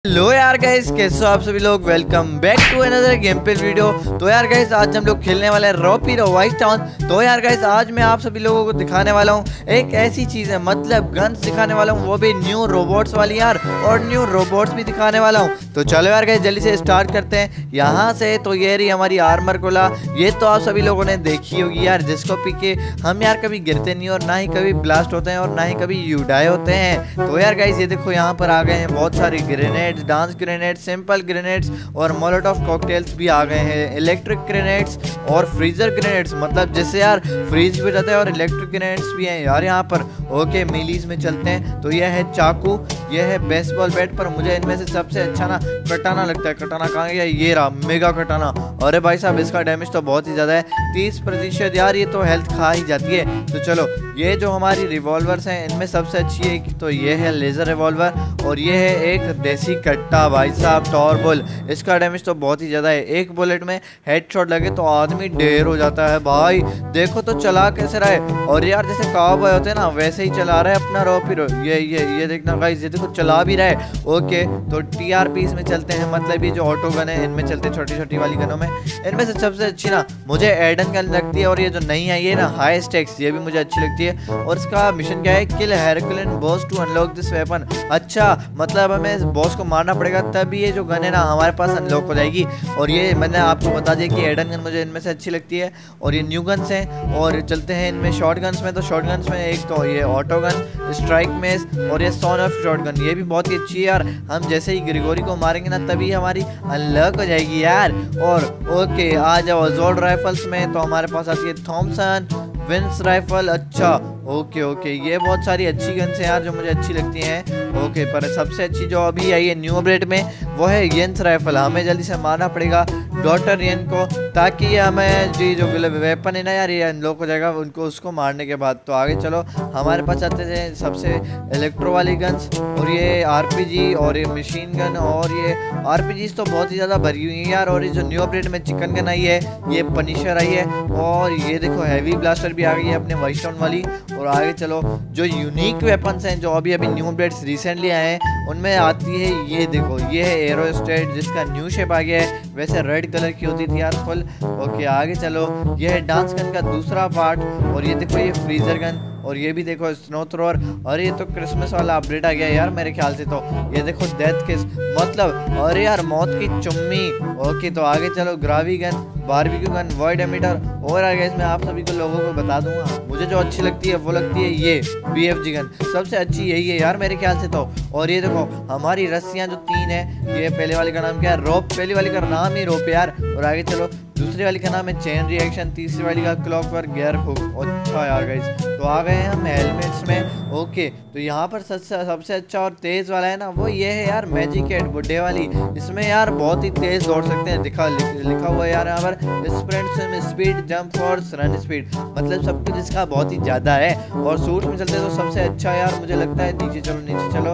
लो यार गाइस, कैसे हो आप सभी लोग। Welcome back to another game play video. तो यार गाइस, आज हम लोग खेलने वाले हैं रॉपीरो वाइट टाउन। तो यार गाइस, आज मैं आप सभी लोगों को दिखाने वाला हूँ एक ऐसी चीज़ है, मतलब गन्स दिखाने वाला हूँ, वो भी न्यू रोबोट्स वाली यार, और न्यू रोबोट्स भी दिखाने वाला हूँ। तो चलो यार गाइस, जल्दी से स्टार्ट करते हैं यहाँ से। तो ये रही हमारी आर्मर कोला। ये तो आप सभी लोगों ने देखी होगी यार, जिसको पी के हम यार कभी गिरते नहीं और ना ही कभी ब्लास्ट होते हैं और ना ही कभी यूडाई होते हैं। तो यार गाइस, ये देखो यहाँ पर आ गए हैं बहुत सारे grenades, dance grenade, simple grenades और मोलोटोव कॉकटेल्स भी आ गए हैं, इलेक्ट्रिक ग्रेनेड्स और फ्रीजर ग्रेनेड्स, मतलब जैसे यार फ्रीज भी रहता है और इलेक्ट्रिक ग्रेनेड्स भी हैं यार यहाँ पर। ओके, मिलीज में चलते हैं। तो यह है चाकू, यह है बेसबॉल बैट, पर मुझे इनमें से सबसे अच्छा ना कटाना लगता है। कटाना कहाँ गया? ये रहा मेगा कटाना। अरे भाई साहब, इसका डैमेज तो बहुत ही ज़्यादा है, 30% यार। ये तो हेल्थ खा ही जाती है। तो चलो, ये जो हमारी रिवॉल्वर्स हैं, इनमें सबसे अच्छी है तो ये है लेज़र रिवॉल्वर, और ये है एक देसी कट्टा भाई साहब, टॉरबुल। इसका डैमेज तो बहुत ही ज़्यादा है, एक बुलेट में हेडशॉट लगे तो आदमी ढेर हो जाता है भाई। देखो तो चला कैसे रहा है, और यार जैसे काउबॉय होते हैं ना, वैसे ही चला रहा है अपना रॉपीरो। ये देखना गाइस, ये देखो चला भी रहा है। ओके, तो टीआरपीस में चलते हैं, मतलब ये जो ऑटो गन है इनमें चलते हैं, छोटी छोटी वाली गनों में। इनमें से सबसे अच्छी ना मुझे एडन गन लगती है, और ये जो नई आई है ना हाई स्टेक्स, ये भी मुझे अच्छी लगती है। और इसका मिशन क्या है? Kill Herculean boss to unlock this weapon. अच्छा, मतलब हमें इस बॉस को मारना पड़ेगा, तभी ये जो गन है ना हमारे पास अनलॉक हो जाएगी। और ये मैंने आपको बता दिया कि एडन गन मुझे इनमें से अच्छी लगती है, और ये न्यू गन्स हैं। और चलते हैं इनमें शॉर्ट गन्स में। तो शॉर्ट गन्स में एक तो ये ऑटो गन, स्ट्राइक मेस, और ये सॉन ऑफ शॉर्ट गन, ये भी बहुत ही अच्छी है यार। हम जैसे ही ग्रिगोरी को मारेंगे ना, तभी हमारी अनलॉक हो जाएगी यार। और ओके, आ जाओ असॉल्ट राइफल्स में। तो हमारे पास आती है थॉमसन विंस राइफल। अच्छा, ओके, ये बहुत सारी अच्छी गन्स हैं यार जो मुझे अच्छी लगती हैं। ओके, पर सबसे अच्छी जो अभी आई है न्यू अपडेट में, वो है येंस राइफल। हमें जल्दी से मारना पड़ेगा डॉक्टर येन को, ताकि ये हमें जी जो वेपन है ना यार, ये अनलॉक हो जाएगा उनको, उसको मारने के बाद। तो आगे चलो, हमारे पास आते थे सबसे इलेक्ट्रो वाली गन्स, और ये आरपीजी, और ये मशीन गन, और ये आरपीजीज तो बहुत ही ज़्यादा भरी हुई है यार। और ये जो न्यू अपडेट में चिकन गन आई है, ये पनिशर आई है, और ये देखो हैवी ब्लास्टर भी आ गई है अपने वाइट टाउन वाली। और आगे चलो, जो यूनिक वेपन्स हैं जो अभी न्यू अपडेट्स रिसेंटली आए हैं, उनमें आती है ये देखो, ये है एरो स्टेट, जिसका न्यू शेप आ गया है। वैसे रेड कलर की होती थी यार फुल। ओके, आगे चलो, ये है डांस गन का दूसरा पार्ट, और ये देखो ये फ्रीजर गन, और ये भी देखो स्नो थ्रोअर। और ये तो क्रिसमस वाला अपडेट आ गया यार मेरे ख्याल से। तो ये देखो डेथ किस, मतलब अरे यार मौत की चुम्मी। ओके, तो आगे चलो, gravy gun, barbecue gun, void emitter. और आगे इसमें आप सभी को लोगों को बता दूंगा, मुझे जो अच्छी लगती है वो लगती है ये BFG गन, सबसे अच्छी यही है यार मेरे ख्याल से तो। और ये देखो हमारी रस्सियाँ जो 3 है, ये पहले वाली का नाम क्या है? रोप। पहली वाली का नाम ही रोप यार। और आगे चलो, दूसरी वाली का नाम है चेन रिएक्शन, तीसरी वाली का क्लॉकवर्क गियर हुक। अच्छा यार गाइस, तो आ गए हैं हम हेलमेट्स में। ओके, तो यहाँ पर सबसे अच्छा और तेज़ वाला है ना, वो ये है यार मैजिक हेड, बुड्ढे वाली। इसमें यार बहुत ही तेज़ दौड़ सकते हैं, लिखा हुआ है यार यहाँ पर, sprint speed, jump force, run speed, मतलब सब कुछ इसका बहुत ही ज़्यादा है। और सूट में चलते तो सबसे अच्छा यार मुझे लगता है, नीचे चलो,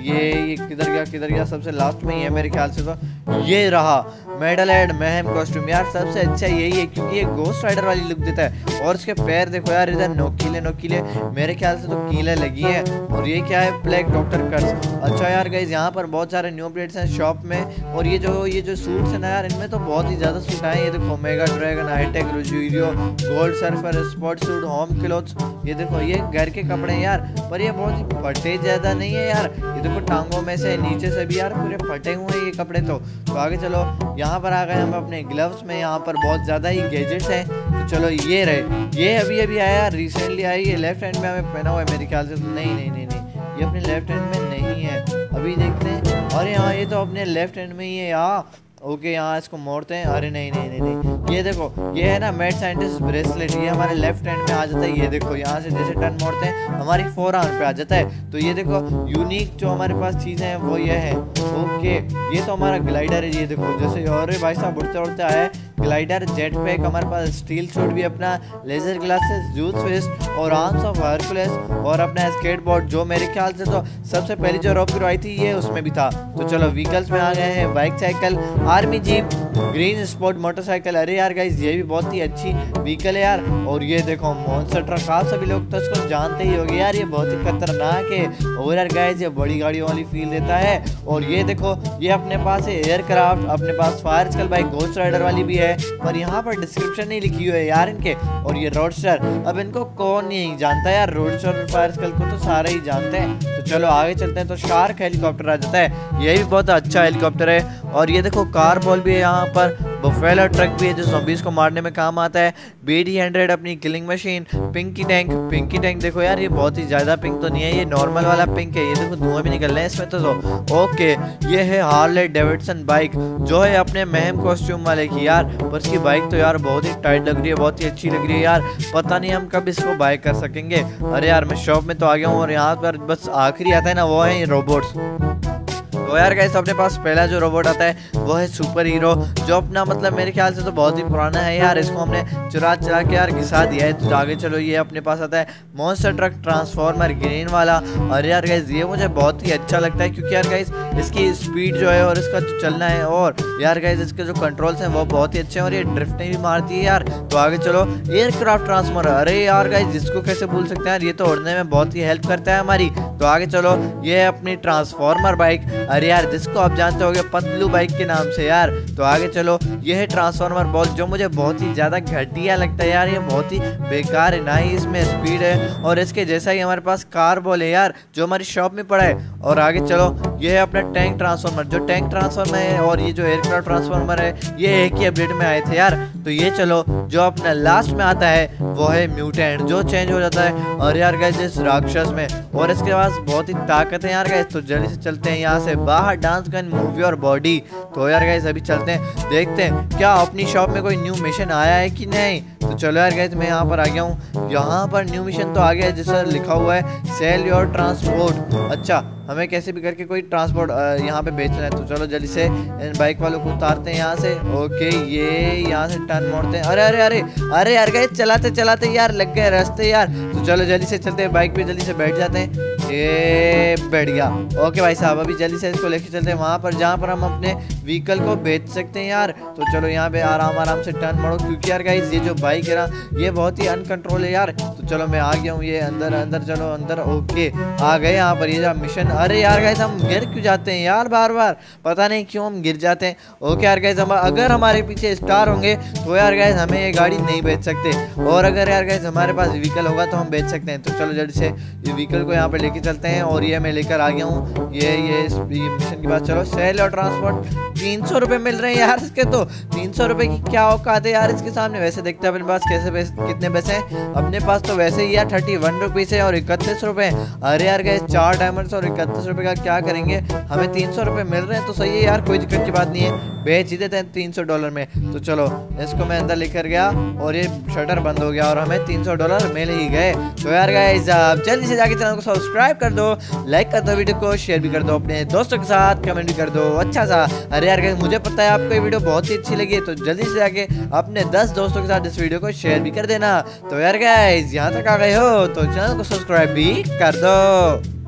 ये किधर गया? सबसे लास्ट में ही है मेरे ख्याल से। तो ये रहा मेडल हेड महम कॉस्ट्यूम यार, सबसे अच्छा यही है, क्योंकि ये गोस्ट राइडर वाली लुक देता है। और इसके पैर देखो यार, इधर नोकीले, मेरे ख्याल से तो कीले लगी है। और ये क्या है? Black doctor curse. अच्छा यार गाइस, यहाँ पर बहुत सारे न्यू अपडेट्स हैं शॉप में। और ये जो सूट्स है ना यार, इनमें तो बहुत ही ज़्यादा सूट आए। ये देखो मेगा ड्रैगन, हाईटेक रुजूरियो, gold surfer, sport suit, home clothes. ये देखो ये घर के कपड़े हैं यार, पर ये बहुत ही फटे ज़्यादा नहीं है यार। ये देखो टांगों में से, नीचे से भी यार पूरे फटे हुए हैं ये कपड़े। तो आगे चलो, यहाँ पर आ गए हम अपने ग्लव्स में। यहाँ पर बहुत ज़्यादा ही गैजेट्स हैं। तो चलो, ये रहे, ये अभी आया, रिसेंटली आई। ये लेफ्ट हैंड में हमें पहना हुआ है मेरे ख्याल से। तो नहीं, ये अपने लेफ्ट हैंड में नहीं है, अभी देखते हैं। अरे हाँ, ये तो अपने लेफ्ट हैंड में ही है यार। ओके, यहाँ इसको मोड़ते हैं। अरे नहीं, ये देखो, ये है ना मैड साइंटिस्ट ब्रेसलेट, ये हमारे लेफ्ट हैंड में आ जाता है। ये देखो, यहाँ से जैसे टर्न मोड़ते हैं, हमारी फोरआर्म पे आ जाता है। तो ये देखो, यूनिक जो हमारे पास चीज़ें हैं वो ये है। ओके, ये तो हमारा ग्लाइडर है। ये देखो, जैसे और भाई साहब उड़ते आया है ग्लाइडर, जेट पैक, हमारे पास स्टील सूट भी अपना, लेजर ग्लासेस, जूस फिस्ट, और आर्म्स ऑफ हरकुलेस, और अपना स्केटबोर्ड, जो मेरे ख्याल से तो सबसे पहली जो रॉपीरो आई थी ये उसमें भी था। तो चलो, व्हीकल्स में आ गए हैं, bike, cycle, army jeep, green sport motorcycle. अरे यार गाइस ये भी बहुत ही अच्छी व्हीकल है यार। और ये देखो मॉन्स्टर ट्रक, आप सभी लोग तो इसको जानते ही होंगे यार, ये बहुत ही खतरनाक है और यार गाइस ये बड़ी गाड़ियों वाली फील देता है। और ये देखो ये अपने पास है एयरक्राफ्ट, अपने पास fire skull bike ghost rider वाली भी है, पर यहाँ पर डिस्क्रिप्शन नहीं लिखी हुई है यार इनके। और ये रोडस्टर, अब इनको कौन नहीं जानता यार, रोडस्टर और फायर स्कल को तो सारे ही जानते हैं। तो चलो आगे चलते हैं। तो शार्क हेलीकॉप्टर आ जाता है, ये भी बहुत अच्छा हेलीकॉप्टर है। और ये देखो कार बॉल भी है यहाँ पर, बफेलो ट्रक भी है जो ज़ॉम्बीज़ को मारने में काम आता है, BD-100 अपनी किलिंग मशीन, पिंकी टैंक देखो यार ये बहुत ही ज़्यादा पिंक तो नहीं है, ये नॉर्मल वाला पिंक है। ये देखो धुआं भी निकल रहा है इसमें तो ओके। ये है हार्ले डेविडसन बाइक जो है अपने महम कॉस्ट्यूम वाले की यार, पर इसकी बाइक तो यार बहुत ही टाइट लग रही है, बहुत ही अच्छी लग रही है यार। पता नहीं हम कब इसको बाय कर सकेंगे। अरे यार मैं शॉप में तो आ गया हूँ और यहाँ पर बस आखिरी आता है ना, वो है रोबोट्स। तो यार गाइस अपने पास पहला जो रोबोट आता है वो है सुपर हीरो, जो अपना मतलब मेरे ख्याल से तो बहुत ही पुराना है यार, इसको हमने चुरा के यार घिसा दिया है। तो आगे चलो ये अपने पास आता है मॉन्स्टर ट्रक ट्रांसफॉर्मर ग्रीन वाला। अरे यार गाइस ये मुझे बहुत ही अच्छा लगता है क्योंकि यार गाइस इसकी स्पीड जो है और इसका जो चलना है और यार गाइस इसके जो कंट्रोल्स हैं वो बहुत ही अच्छे हैं और ये ड्रिफ्टिंग भी मारती है यार। तो आगे चलो एयरक्राफ्ट ट्रांसफॉर्मर। अरे यार गाइस जिसको कैसे भूल सकते हैं यार, ये तो उड़ने में बहुत ही हेल्प करता है हमारी। तो आगे चलो ये है अपनी ट्रांसफॉर्मर बाइक, अरे यार जिसको आप जानते होंगे पतलू बाइक के नाम से यार। तो आगे चलो ये है ट्रांसफॉर्मर बॉल, जो मुझे बहुत ही ज़्यादा घटिया लगता है यार, ये बहुत ही बेकार है, ना ही इसमें स्पीड है और इसके जैसा ही हमारे पास कार बॉल है यार जो हमारी शॉप में पड़ा है। और आगे चलो ये है अपना टैंक ट्रांसफॉर्मर, जो टैंक ट्रांसफॉर्मर है और ये जो एयरक्राफ्ट ट्रांसफॉर्मर है ये एक ही अपडेट में आए थे यार। तो ये चलो जो अपना लास्ट में आता है वो है म्यूटेंट, जो चेंज हो जाता है और यार गाइस इस राक्षस में, और इसके पास बहुत ही ताकत है यार गाइस। तो जल्दी से चलते हैं यहाँ से बाहर, dance gun move your body. तो यार गाइस अभी चलते हैं, देखते हैं क्या अपनी शॉप में कोई न्यू मिशन आया है कि नहीं। तो चलो यार गाइस मैं यहाँ पर आ गया हूँ, यहाँ पर न्यू मिशन तो आ गया है जिसमें लिखा हुआ है सेल योर ट्रांसपोर्ट। अच्छा हमें कैसे भी करके कोई ट्रांसपोर्ट यहाँ पे बेचना है। तो चलो जल्दी से इन बाइक वालों को उतारते हैं यहाँ से। ओके ये यहाँ से टर्न मोड़ते हैं। अरे अरे अरे अरे यार गाइस चलाते यार लग गए रास्ते यार। तो चलो जल्दी से चलते हैं, बाइक पे जल्दी से बैठ जाते हैं। ये बैठ गया। ओके भाई साहब अभी जल्दी से इसको लेके चलते हैं वहाँ पर जहाँ पर हम अपने व्हीकल को बेच सकते हैं यार। तो चलो यहाँ पे आराम से टर्न मोड़ो क्योंकि यार गाइस ये जो बाइक है ना ये बहुत ही अनकंट्रोल है यार। तो चलो मैं आ गया हूँ, ये अंदर चलो अंदर। ओके आ गए यहाँ पर, ये जो मिशन। अरे यार गाइस हम गिर क्यों जाते हैं यार, बार पता नहीं क्यों हम गिर जाते हैं। ओके यार गाइस अगर हमारे पीछे स्टार होंगे तो यार गाइस हमें ये गाड़ी नहीं बेच सकते, और अगर यार गाइस हमारे पास व्हीकल होगा तो हम बेच सकते हैं। तो चलो जल्दी से ये व्हीकल को यहाँ पे लेके चलते हैं और ये मैं लेकर आ गया हूँ। ये मिशन के बाद चलो सेल और ट्रांसपोर्ट 300 रुपये मिल रहे हैं यार इसके। तो 300 रुपये की क्या औकात है यार इसके सामने। वैसे देखते हैं अपने पास कितने पैसे हैं। अपने पास तो वैसे ही यार 31 रुपीज़ है और 31 रुपये। अरे यार गाइस 4 डायमंड्स और 31 रुपये का क्या करेंगे, हमें 300 रुपये मिल रहे हैं तो सही है यार, कोई दिक्कत की बात नहीं है, बेच ही देते हैं $300 में। तो चलो इसको मैं अंदर लेकर गया और ये शटर बंद हो गया और हमें $300 मिल ही गए। तो यार गाइस आप जल्दी से जाके चैनल को सब्सक्राइब कर दो, लाइक कर दो, वीडियो को शेयर भी कर दो अपने दोस्तों के साथ, कमेंट भी कर दो अच्छा सा। अरे यार गाइस मुझे पता है आपको ये वीडियो बहुत ही अच्छी लगी है, तो जल्दी से जाके अपने 10 दोस्तों के साथ इस वीडियो को शेयर भी कर देना। तो यार गाइस यहाँ तक आ गए हो तो चैनल को सब्सक्राइब भी कर दो।